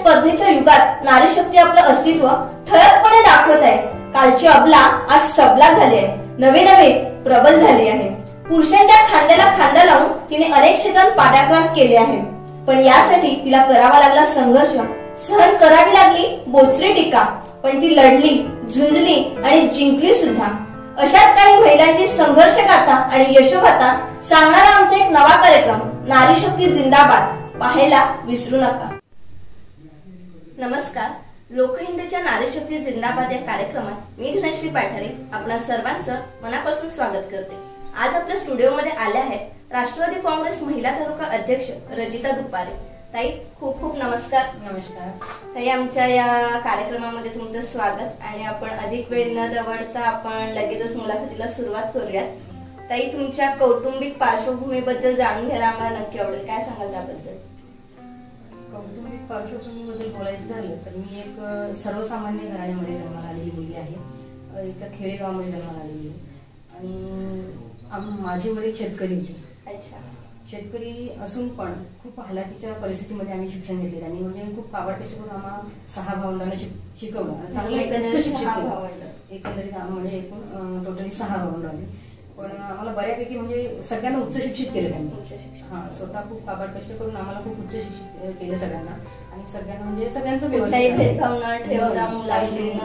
स्पर्धेच्या युगात नारी शक्ती आपलं अस्तित्व ठळकपणे दाखवत आहे. कालची अबला आज सबला झाली आहे, नवे नवे प्रबल झाली आहे. पुरुषांच्या खांद्याला खांदा लावून तिने अनेक क्षेत्रात पादाक्रांत केले आहे. पण यासाठी तिला करावा लागला संघर्ष, सहन करावी लागली बोचरी टीका. पण ती लढली, झुंजली आणि जिंकली सुद्धा. अशाच काही महिलांची संघर्ष गाथा आणि यशोगाथा सांगणारा आमचा एक नवा कार्यक्रम नारी शक्ती जिंदाबाद पाहायला विसरू नका. नमस्कार. लोकहिंदच्या नारी शक्ती जिंदाबाद या कार्यक्रमात मी धनश्री पाठारे आपणा सर्वांचं मनापासून स्वागत करते. आज आपल्या स्टुडिओमध्ये आल्या आहेत राष्ट्रवादी काँग्रेस महिला तालुका अध्यक्ष रजिता दुपारे. ताई, खूप खूप नमस्कार. नमस्कार ताई, आमच्या या कार्यक्रमामध्ये तुमचं स्वागत. आणि आपण अधिक वेळ न दवडता आपण लगेचच मुलाखतीला सुरुवात करूयात. ताई, तुमच्या कौटुंबिक पार्श्वभूमीबद्दल जाणून घ्यायला आम्हाला नक्की आवडेल. काय सांगाल त्याबद्दल? कौटुंबिक पार्श्वभूमीबद्दल बोलायचं झालं तर मी एक सर्वसामान्य घराण्यामध्ये जन्माला आलेली मुलगी आहे. एका खेडेगावामध्ये जन्माला आलेली आहे. आणि माझे वडील शेतकरी होते. अच्छा. शेतकरी असून पण खूप हालाकीच्या परिस्थितीमध्ये आम्ही शिक्षण घेतले. आणि म्हणजे खूप काबाडकशी करून आम्हाला 6 भावंडांना शिकवलं. चांगलं शिक्षित केलं. एकंदरीत म्हणजे एकूण टोटली 6 भावंड आली. पण आम्हाला बऱ्यापैकी म्हणजे सगळ्यांना उच्च शिक्षित केलं त्यांनी. हा, स्वतः खूप काबाड कष्ट करून आम्हाला खूप उच्च शिक्षित केलं सगळ्यांना. आणि सगळ्यांना म्हणजे सगळ्यांचं व्यवस्थित भेदभाव न ठेवता मुलांना.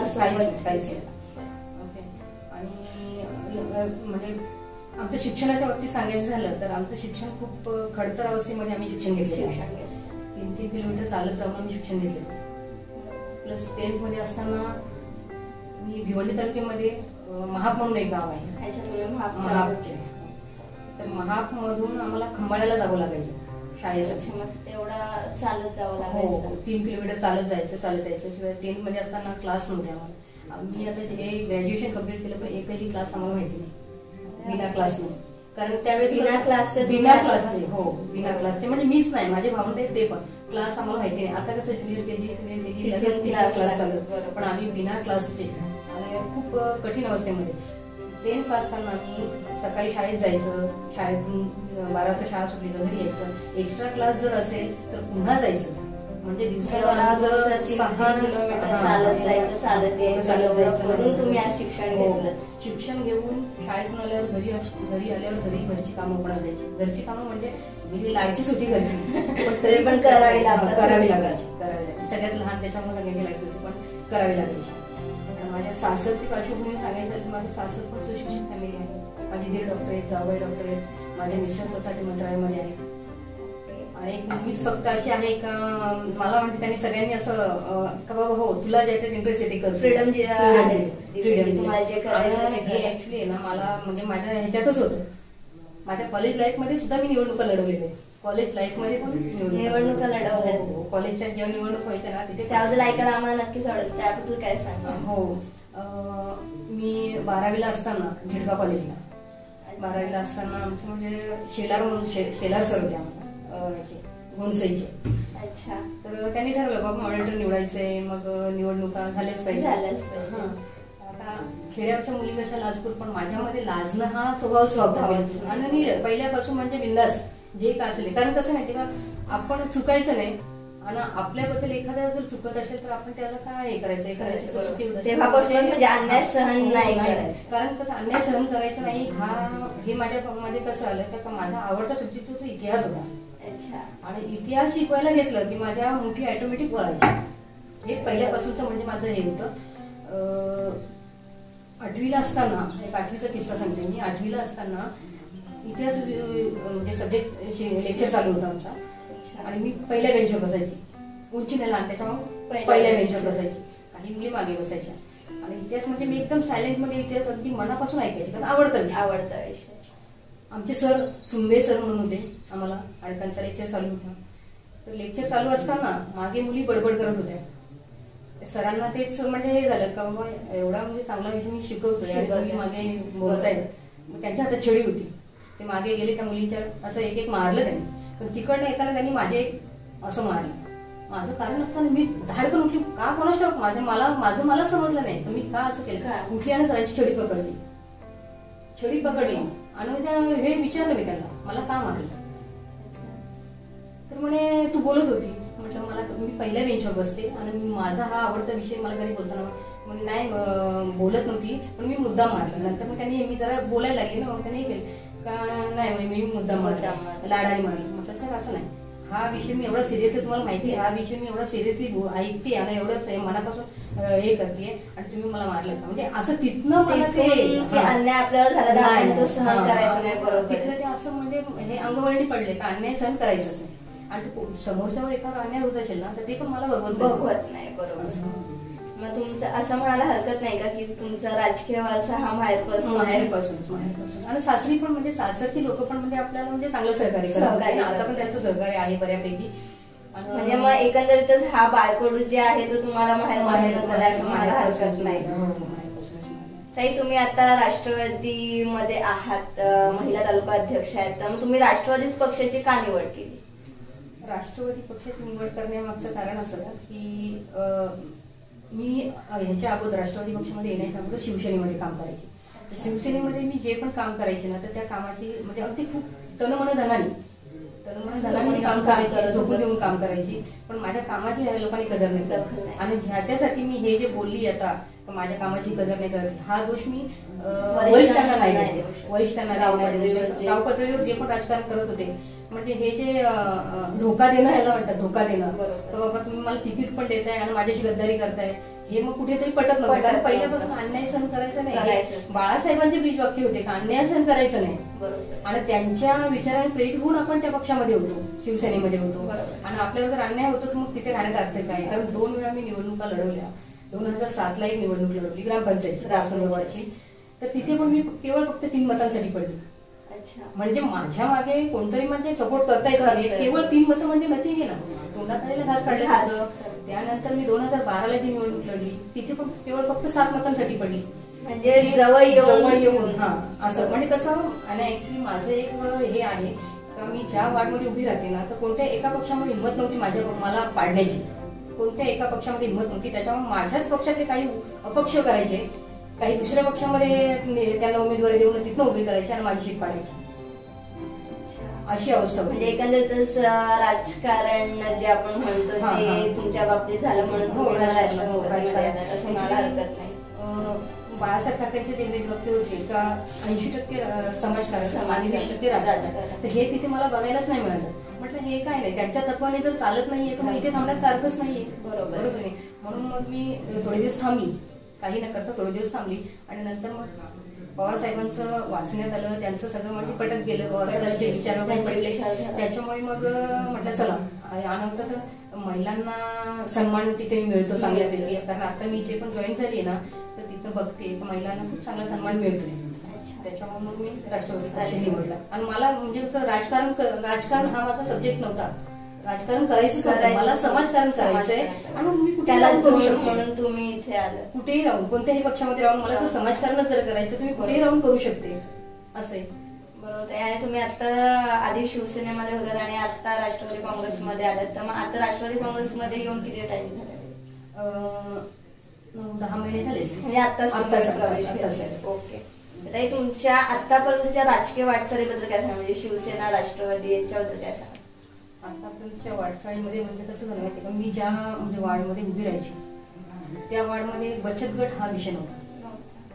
आणि म्हणजे आमच्या शिक्षणाच्या बाबतीत सांगायचं झालं तर आमचं शिक्षण खूप खडतर अवस्थेमध्ये आम्ही शिक्षण घेतलं. 3-3 किलोमीटर चालत जाऊन आम्ही शिक्षण घेतलं. प्लस 10th मध्ये असताना मी भिवंडी तालुक्यामध्ये महाप म्हणून एक गाव आहे. तर महाप मधून आम्हाला खंबाळ्याला जावं लागायचं शाळेसाठी. तेवढं चालत जावं लागायचं. 3 किलोमीटर चालत जायचं. शिवाय 10th मध्ये असताना क्लास नव्हते आम्हाला. मी आता हे ग्रॅज्युएशन कम्प्लीट केलं पण एकही क्लास आम्हाला माहिती नाही बिना क्लासने. कारण त्यावेळेस बिना क्लासचे म्हणजे मीच नाही, माझे भावंड आहेत ते पण क्लास आम्हाला माहिती नाही. आता कसं ज्युनियर केजी क्लास चालू, पण आम्ही बिना क्लासचे आणि खूप कठीण अवस्थेमध्ये. 10th असताना आम्ही सकाळी शाळेत जायचं, शाळेतून 12 वाजता शाळा सुटली तर घरी यायचं. एक्स्ट्रा क्लास जर असेल तर पुन्हा जायचं. म्हणजे दिवसाला तुम्ही आज शिक्षण घेतलं. शिक्षण घेऊन शाळेतून आल्यावर घरी आल्यावर घरची कामं पण असायची. घरची कामं म्हणजे मी लाडकीच होती घरची, पण तरी पण करावी लागायची. सगळ्यात लहान त्याच्यामुळे सगळ्यांची लाडकी होती, पण करावी लागायची. माझ्या सासरची पार्श्वभूमी सांगायचं तर माझं सासर पण सुशिक्षित फॅमिली आहे. माझी दीर डॉक्टर आहेत, जावई डॉक्टर आहेत, माझे मिस्टर स्वतः ते मंत्रालयामध्ये आहेत. आणि एक मुलगीच फक्त अशी आहे का मला म्हणजे त्यांनी सगळ्यांनी असं का बाबा हो तुला ज्याच्यात इंटरेस्ट येते कर, फ्रीडम ऍक्च्युली आहे ना. मला म्हणजे माझ्या ह्याच्यातच होतं. माझ्या कॉलेज लाईफ मध्ये सुद्धा मी निवडणुका लढवलेल्या. कॉलेज लाईफ मध्ये पण निवडणुका लढवल्या. कॉलेजच्या जेव्हा निवडणूक व्हायच्या ना तिथे त्याबद्दल ऐकायला आम्हाला नक्कीच आवडतं. त्याबद्दल काय सांगा? हो, मी 12वीला असताना झिडका कॉलेजला 12वीला असताना आमचं म्हणजे शेलार म्हणून शेलार सर होते आम्हाला घोणसईचे. अच्छा. तर त्यांनी ठरवलं बाबा मॉनिटर निवडायचंय, मग निवडणुका झाल्याच पाहिजे. आता खेड्यावरच्या मुली कशा लाजपूर, पण माझ्यामध्ये लाजणं हा स्वभाव आणि पहिल्यापासून म्हणजे बिंदास जे का असेल. कारण कसं माहिती का, आपण चुकायचं नाही आणि आपल्याबद्दल एखाद्या जर चुकत असेल तर आपण त्याला काय हे करायचं, म्हणजे अन्याय सहन नाही करायचं. कारण कसं अन्याय सहन करायचं नाही. हे माझ्यामध्ये कसं आलं तर माझा आवडता सब्जेक्ट तो इतिहास होता. आणि इतिहास शिकवायला घेतलं की माझ्या मुठी ऑटोमॅटिक वळायची. हे पहिल्यापासूनच म्हणजे माझं हे होतं. 8वीला असताना एक 8वीचा किस्सा सांगते मी. 8वीला असताना इतिहास म्हणजे सब्जेक्ट लेक्चर चालू होता आमचा. आणि मी पहिल्या बेंचवर बसायची. उंची नाही लहान त्याच्यामुळे पहिल्या बेंचवर बसायची. काही मुली मागे बसायच्या. आणि इतिहास म्हणजे मी एकदम सायलेंट मध्ये इतिहास अगदी मनापासून ऐकायची, कारण आवडता विषय. आमचे सर सुंबे सर म्हणून होते आम्हाला, आणि त्यांचा लेक्चर चालू होता. तर लेक्चर चालू असताना मागे मुली बडबड करत होत्या. सरांना तेच म्हणजे हे झालं का बाबा एवढा म्हणजे चांगला विषय मी शिकवतोय आणि तुम्ही मागे बोलताय. मग त्यांच्या हातात छडी होती. ते मागे गेले, त्या मुलींच्या असं एक मारलं त्यांनी. पण तिकडनं येताना त्यांनी माझे असं मारलं. माझं कारण असताना मी धाडकन उठली. का कोणाच ठाऊक माझं मला समजलं नाही तर मी का असं केलं. उठली आणि सरांची छडी पकडली आणि हे विचारलं मी त्यांना मला का मारलं. तर म्हणे तू बोलत होती. म्हटलं मला मी पहिल्या बेंचवर बसते आणि माझा हा आवडता विषय मला कधी बोलताना म्हणजे नाही बोलत नव्हती, पण मी मुद्दाम मारला. नंतर मग त्यांनी मी जरा बोलायला लागली ना, मग त्यांनी केलं का नाही म्हणजे मी मुद्दाम मारला, लाडाने मारली. म्हटलं सर असं नाही, हा विषय मी एवढा सिरियसली, तुम्हाला माहिती आहे हा विषय मी एवढा सिरियसली ऐकते आणि एवढं मनापासून हे करते आणि तुम्ही मला मारलं का, म्हणजे असं तिथनं मला ते अन्याय आपल्यावर झाला तो सहन करायचं नाही. बरोबर, तिथलं ते असं म्हणजे हे अंगवळणी पडले का अन्याय सहन करायचंच नाही. आणि समोरच्यावर एकावर अन्याय होत असेल ना तर ते पण मला बघवत नाही. बरोबर. मग तुमचं असं म्हणायला हरकत नाही का की तुमचा राजकीय वारसा हा माहेरपासून आणि सासरी पण म्हणजे सासरची लोक पण म्हणजे आपल्याला म्हणजे चांगलं सहकार्य करतात. आता पण त्यांचं सहकार्य आहे बऱ्यापैकी. म्हणजे मग एकंदरीतच हा बायकोड जे आहे तो तुम्हाला माहेरपासून झाला असं म्हणायला हरकत नाही. ताई, तुम्ही आता राष्ट्रवादीमध्ये आहात, महिला तालुका अध्यक्ष आहेत, तर मग तुम्ही राष्ट्रवादी पक्षाची का निवड केली? राष्ट्रवादी पक्षाची निवड करण्यामागचं कारण असं की मी ह्याच्या अगोदर राष्ट्रवादी पक्षामध्ये येण्याच्या अगोदर शिवसेनेमध्ये काम करायचे. शिवसेनेमध्ये मी जे पण काम करायचे ना तर त्या कामाची म्हणजे अगदी खूप तनमन धनाने काम करायचे, झोपून देऊन काम करायची, पण माझ्या कामाची ह्या लोकांनी कदर नाही करत. आणि ह्याच्यासाठी मी हे जे बोलली आता माझ्या कामाची कदर नाही करत, हा दोष मी वरिष्ठांना नाही, गाव पातळीवर जे पण राजकारण करत होते म्हणजे हे जे धोका देणं ह्याला म्हणतात, धोका देणं, तर बाबा तुम्ही मला तिकीट पण देताय आणि माझ्याशी गद्दारी करताय, हे मग कुठेतरी पटत नव्हतं. कारण पहिल्यापासून अन्याय सहन करायचा नाही. बाळासाहेबांचे ब्रीज वाक्य होते का अन्याय सहन करायचं नाही. आणि त्यांच्या विचाराने प्रेरित होऊन आपण त्या पक्षामध्ये होतो, शिवसेनेमध्ये होतो. आणि आपल्यावर जर अन्याय होतो तर मग तिथे राहण्यात अर्थ काय? कारण 2 वेळा मी निवडणुका लढवल्या. 2007ला एक निवडणूक लढवली ग्रामपंचायतची राजनगरवाडची, तर तिथे पण मी केवळ फक्त 3 मतांसाठी पडली. म्हणजे माझ्या मागे कोणतरी म्हणजे सपोर्ट करताय का, केवळ 3 मतं म्हणजे नथिंग आहे ना, तोंडात आलेला घास काढला होतं. त्यानंतर मी 2012ला जी निवडणूक लढली तिथे पण केवळ फक्त 7 मतांसाठी पडली. म्हणजे जवळ येऊन असं म्हणजे कसं. आणि ऍक्च्युली माझं एक हे आहे का मी ज्या वार्डमध्ये उभी राहते ना तर कोणत्या एका पक्षामध्ये हिंमत नव्हती मला पाडण्याची, कोणत्या एका पक्षामध्ये हिंमत नव्हती. त्याच्यामुळे माझ्याच पक्षातले काही अपक्ष करायचे, काही दुसऱ्या पक्षामध्ये त्यांना उमेदवारी देऊन तिथनं उभी करायची आणि माझी शीट पाडायची, अशी अवस्था. म्हणजे एकंदरीतच राजकारण जे आपण म्हणतो ते तुमच्या बाबतीत झालं म्हणून असं म्हणायला हरकत नाही. बाळासाहेब ठाकरेंचे ते ब्रीज वाक्य होते का 80% समाजकारण आणि 20% राजकारण, तर हे तिथे मला बघायलाच नाही मिळालं. म्हटलं हे काय नाही, त्यांच्या तत्वाने जर चालत नाहीये तर मग इथे थांबण्यात अर्थच नाहीये. बरोबर नाही. म्हणून मग मी थोडे दिवस थांबली, काही न करता थोडे दिवस थांबली. आणि नंतर मग पवार साहेबांचं वाचण्यात आलं, त्यांचं सगळं म्हणजे पटत गेलं, पवार साहेबांचे विचार वगैरे पडले. त्याच्यामुळे मग म्हटलं चला. आणि कसं महिलांना सन्मान तिथे मिळतो चांगल्यापैकी, कारण आता मी जे पण जॉईन झाली ना तर तिथं बघते महिलांना खूप चांगला सन्मान मिळतोय. त्याच्यामुळे मग मी राष्ट्रवादी निवडला. आणि मला म्हणजे कसं राजकारण हा माझा सब्जेक्ट नव्हता, राजकारण करायचंच नव्हतं मला, समाजकारण करायचंय. आणि मी कुठे राहून करू शकतो, म्हणून तुम्ही इथे आलं. कुठेही राहून, कोणत्याही पक्षामध्ये राहून मला जर समाजकारणच जर करायचं तर मी कुठेही राहून करू शकते असं. बरोबर. आणि तुम्ही आता आधी शिवसेनेमध्ये होतात आणि आता राष्ट्रवादी काँग्रेसमध्ये आलात, तर मग आता राष्ट्रवादी काँग्रेसमध्ये येऊन किती टाइम झाला? 10 महिने झाले. म्हणजे आता प्रवेश. ओके. ताई, तुमच्या आतापर्यंतच्या राजकीय वाटचालीबद्दल काय सांगा, म्हणजे शिवसेना राष्ट्रवादी याच्याबद्दल काय सांगा? आतापर्यंतच्या वाटचाळीमध्ये म्हणजे कसं झालं माहिती का, मी ज्या म्हणजे वार्डमध्ये उभी राहायची त्या वार्डमध्ये बचत गट हा विषय नव्हता.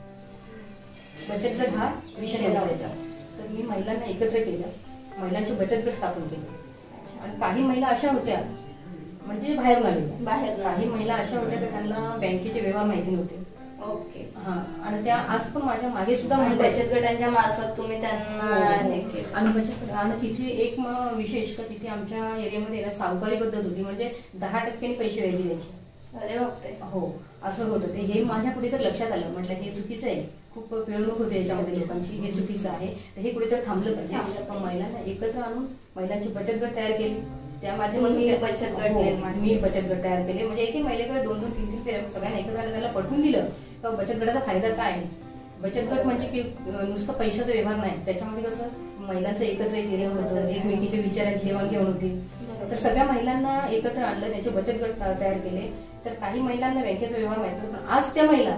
बचत गट हा विषय नव्हता. तर मी महिलांना एकत्र केलं, महिलांचे बचत गट स्थापन केले. आणि काही महिला अशा होत्या म्हणजे बाहेरून आलेल्या, काही महिला अशा होत्या की त्यांना बँकेचे व्यवहार माहिती नव्हते. ओके. हा. आणि त्या आज पण माझ्या मागे सुद्धा बचत गटांच्या मार्फत तुम्ही त्यांना. आणि बचत गट. आणि तिथे एक विशेष का तिथे आमच्या एरियामध्ये ना सावकारी पद्धत होती, म्हणजे 10% पैसे व्याजी द्यायचे. अरे बापरे. हो, असं होत होते. हे माझ्या कुठेतरी लक्षात आलं, म्हटलं हे चुकीचं आहे, खूप पिळवणूक होते याच्यामध्ये लोकांची, हे चुकीचं आहे, तर हे कुठेतरी थांबलं पाहिजे. पण महिलांना एकत्र आणून महिलांचे बचत गट तयार केले, त्या माध्यमातून मी बचत गट तयार केले. म्हणजे एक महिलेकडे 2-2, 3-3 सगळ्यांना एकत्र आणून त्याला पटवून दिलं तर बचत गटाचा फायदा काय आहे. बचत गट म्हणजे की नुसतं पैशाचा व्यवहार नाही, त्याच्यामध्ये कसं महिलांचं एकत्र येणं होतं, एकमेकीच्या विचारांची देवाणघेवाण होती. तर सगळ्या महिलांना एकत्र आणलं, त्याचे बचत गट तयार केले. तर काही महिलांना बँकेचा व्यवहार माहित नव्हता, पण आज त्या महिला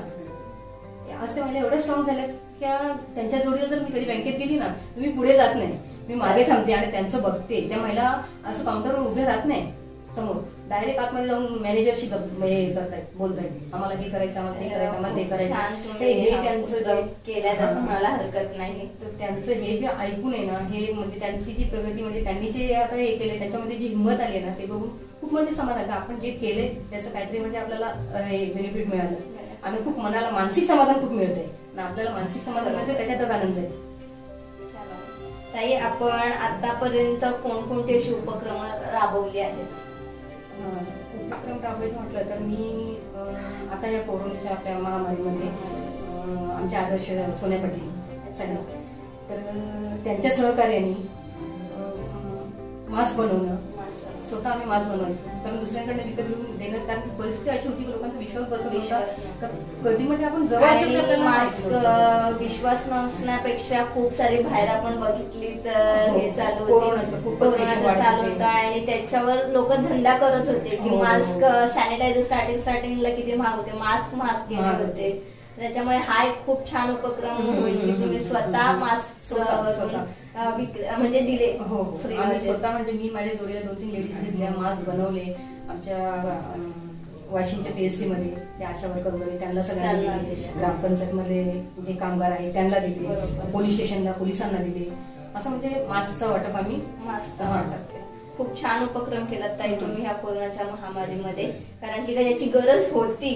एवढ्या स्ट्रॉंग झाल्या की त्यांच्या जोडीला जर मी कधी बँकेत गेली ना तर मी पुढे जात नाही, मी मागे थांबते आणि त्यांचं बघते. त्या महिला असं काउंटरवर उभे राहत नाही, समोर डायरेक्ट आतमध्ये जाऊन मॅनेजरशी हे करतायत, बोलतायत आम्हाला हे करायचं, आम्हाला ते करायचं, आम्हाला ते करायचं. हे त्यांचं केल्यात असं म्हणायला हरकत नाही. तर त्यांचं हे जे ऐकून आहे ना, हे म्हणजे त्यांची जी प्रगती, म्हणजे त्यांनी जे आता हे केले त्याच्यामध्ये जी हिंमत आली ना, ते बघून खूप म्हणजे समाधान. आपण जे केले त्याचं काहीतरी म्हणजे आपल्याला बेनिफिट मिळालं आणि खूप मनाला मानसिक समाधान खूप मिळतंय ना. आपल्याला मानसिक समाधान मिळतंय त्याच्यातच आनंद आहे. ताई, आपण आतापर्यंत कोणकोणते असे उपक्रम राबवले आहेत? उपक्रम राबवायचं म्हटलं तर मी आता या कोरोनाच्या आपल्या महामारीमध्ये आमचे आदर्श सोन्या पाटील तर त्यांच्या सहकार्याने मास्क बनवणं, स्वतः आम्ही मास्क बनवायचो, कारण दुसऱ्यांकडे विकत घेऊन देणं, कारण परिस्थिती अशी होती की लोकांचा विश्वास बसत होता. कधी म्हणजे आपण जवळ मास्क विश्वास नसण्यापेक्षा खूप सारी बाहेर आपण बघितली तर हे चालू कोरोनाचं चालू होतं आणि त्याच्यावर लोक धंदा करत होते की मास्क सॅनिटायझर स्टार्टिंगला किती महाग होते, मास्क महाग केले होते. त्याच्यामुळे हा एक खूप छान उपक्रम होईल की तुम्ही स्वतः मास्क म्हणजे दिले फ्री. स्वतः म्हणजे मी माझ्या जोडीला 2-3 लेडीज घेतल्या, मास्क बनवले. आमच्या वाशिमच्या PSC मध्ये ते आशा वर्कर वगैरे त्यांना सगळ्यांना दिले, ग्रामपंचायत मध्ये जे कामगार आहेत त्यांना दिले, पोलीस स्टेशनला पोलिसांना दिले. असं म्हणजे मास्कचं वाटप आम्ही खूप छान उपक्रम केला ताई तुम्ही ह्या कोरोनाच्या महामारीमध्ये, कारण की याची गरज होती.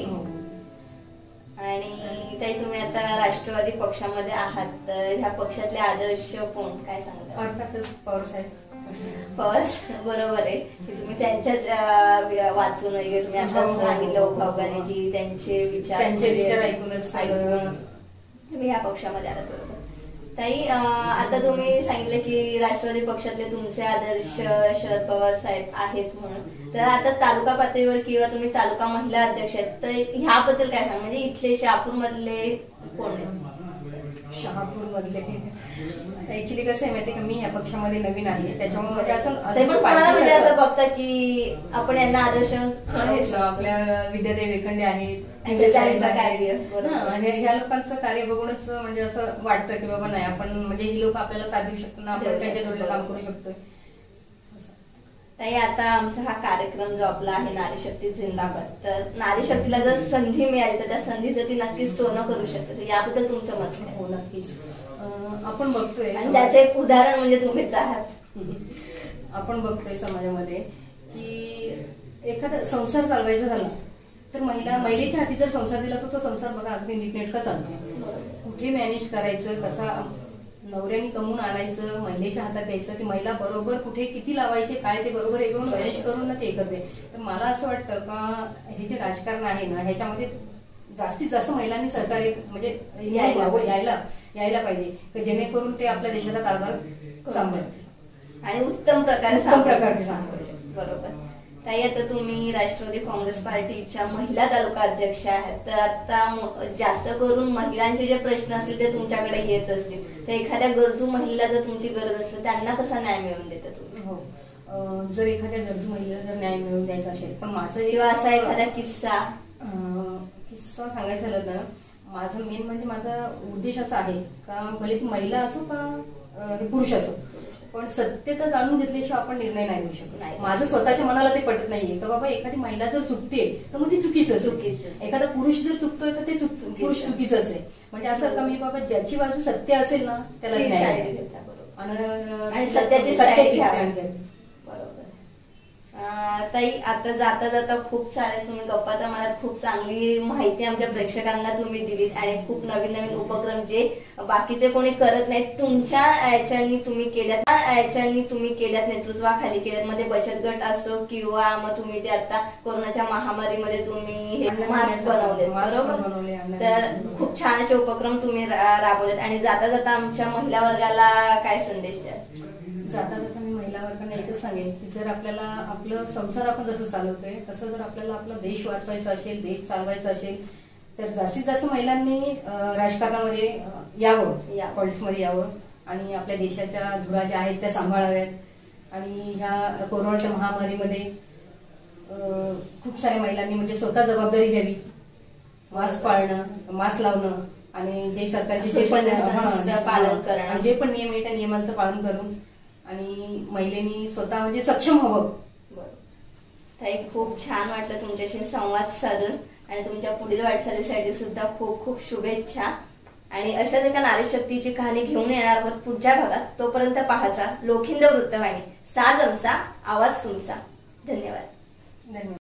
आणि ताई, तुम्ही आता राष्ट्रवादी पक्षामध्ये आहात, तर ह्या पक्षातले आदर्श कोण, काय सांगता? अर्थातच पवार साहेब. पवार बरोबर आहे की तुम्ही त्यांच्याच वाचून वगैरे तुम्ही आता सांगितलं भावगाने की त्यांचे विचार ऐकूनच तुम्ही ह्या पक्षामध्ये आलात. बरोबर ताई, आता तुम्ही सांगितलं की राष्ट्रवादी पक्षातले तुमचे आदर्श शरद पवार साहेब आहेत म्हणून, तर आता तालुका पातळीवर किंवा तुम्ही तालुका महिला अध्यक्ष आहेत, तर ह्याबद्दल काय सांग, म्हणजे इथले शहापूर मधले कोण आहेत? शहापूर मधले ऍक्च्युली कसं आहे माहितीये का, मी या पक्षामध्ये नवीन आहे, त्याच्यामुळे असं बघता की आपण यांना आदर्श आपल्या विद्यादेवी वेखंडे आहेत, कार्य ह्या लोकांचं कार्य बघूनच म्हणजे असं वाटतं की बाबा नाही, आपण म्हणजे ही लोक आपल्याला साथ देऊ शकतो ना, आपण त्यांच्या जोडीला काम करू शकतोय. ताई, आता आमचा हा कार्यक्रम जो आपला आहे नारी शक्ती जिंदाबाद, तर नारी शक्तीला जर संधी मिळाली तर त्या संधीचं ती नक्कीच सोनं करू शकते, तर याबद्दल तुमचं मत काय? हो, नक्कीच. आपण बघतोय आणि त्याचं एक उदाहरण म्हणजे तुम्हीच आहात. आपण बघतोय समाजामध्ये की एखादा संसार चालवायचा झाला तर महिलेच्या हाती जर संसार दिला तर तो संसार बघा अगदी नीटनेटका चालतो. कुठे मॅनेज करायचं, कसा नवऱ्याने कमवून आणायचं, महिलेच्या हातात द्यायचं, ती महिला बरोबर कुठे किती लावायचे काय ते बरोबर हे करून मॅनेज करून ना ते करते. तर मला असं वाटतं का हे जे राजकारण आहे ना, ह्याच्यामध्ये जास्तीत जास्त महिलांनी सहकार्य म्हणजे यायला पाहिजे, जेणेकरून ते आपल्या देशाचा कारभार सांभाळतील आणि उत्तम प्रकारे सांभाळतील. बरोबर ताई, आता तुम्ही राष्ट्रवादी काँग्रेस पार्टीच्या महिला तालुका अध्यक्ष आहेत, तर आता जास्त करून महिलांचे जे प्रश्न असतील ते तुमच्याकडे येत असतील, तर एखाद्या गरजू महिलेला जर तुमची गरज असेल त्यांना कसा न्याय मिळवून देता तुम्ही? हो, जर एखाद्या गरजू महिलेला जर न्याय मिळवून द्यायचा असेल, पण माझं किंवा असा एखादा किस्सा सांगायचं झालं ना, माझं मेन म्हणजे माझा उद्देश असा आहे का भले ती महिला असो का पुरुष असो, पण सत्यता जाणून घेतल्याशिवाय आपण निर्णय नाही घेऊ शकत. माझं स्वतःच्या मनाला ते पटत नाहीये का बाबा एखादी महिला जर चुकते तर मग ती चुकीचं, एखादा पुरुष जर चुकतोय तर ते पुरुष चुकीचंच आहे. म्हणजे असं का मी बाबा ज्याची बाजू सत्य असेल ना त्याला न्याय आणि सत्याची. ताई, आता जाता जाता खूप सारे तुम्ही गप्पा तर मला खूप चांगली माहिती आमच्या प्रेक्षकांना तुम्ही दिलीत आणि खूप नवीन नवीन उपक्रम जे बाकीचे कोणी करत नाहीत तुमच्या याच्यानी तुम्ही केल्यात, नेतृत्वाखाली केल्यात, मध्ये बचत गट असो किंवा मग तुम्ही ते आता कोरोनाच्या महामारीमध्ये तुम्ही हे मास्क बनवले, बरोबर, तर खूप छान असे उपक्रम तुम्ही राबवलेत. आणि जाता जाता आमच्या महिला वर्गाला काय संदेश द्या? जाता जाता मी महिला वर्गांना एकच सांगेन की जर आपल्याला आपलं संसार आपण जसं चालवतोय तसं जर आपल्याला आपला देश वाचवायचा असेल, देश चालवायचा असेल, तर जास्तीत जास्त महिलांनी राजकारणामध्ये यावं, पॉलिटिक्समध्ये यावं आणि आपल्या देशाच्या धुरा ज्या आहेत त्या सांभाळाव्यात. आणि ह्या कोरोनाच्या महामारीमध्ये खूप साऱ्या महिलांनी म्हणजे स्वतः जबाबदारी घ्यावी, मास्क पाळणं, मास्क लावणं आणि जे सरकारचे पालन करणं, जे पण नियम आहे त्या नियमांचं पालन करून आणि महिलेनी स्वतः म्हणजे सक्षम हवं. ताई खूप छान वाटलं तुमच्याशी संवाद साधून आणि तुमच्या पुढील वाटचालीसाठी सुद्धा खूप खूप शुभेच्छा. आणि अशाच एका नारी शक्तीची कहाणी घेऊन येणार आहोत पुढच्या भागात. तोपर्यंत पाहत राहा लोखिंद वृत्तवाहिनी. साज आमचा, आवाज तुमचा. धन्यवाद. धन्यवाद.